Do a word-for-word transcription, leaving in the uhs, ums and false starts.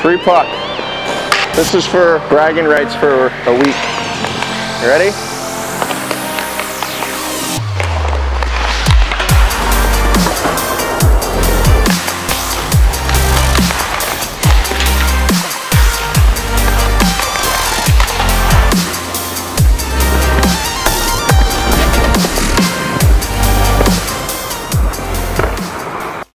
Free puck. This is for bragging rights for a week. You ready?